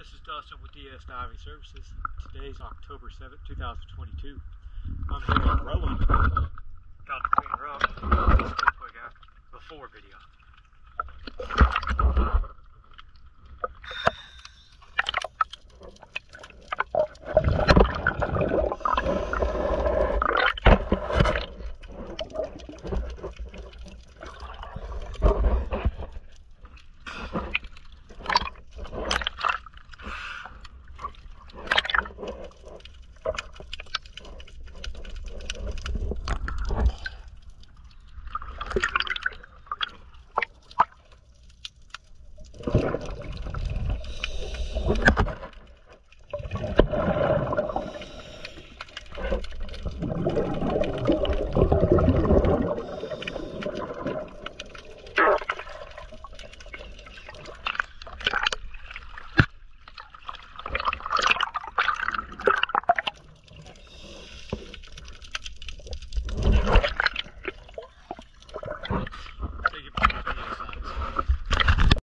this is Dustin with DS Diving Services. Today's October 7th, 2022. I'm here at Rowan. Got the Queen Rock. Let's take a quick before video.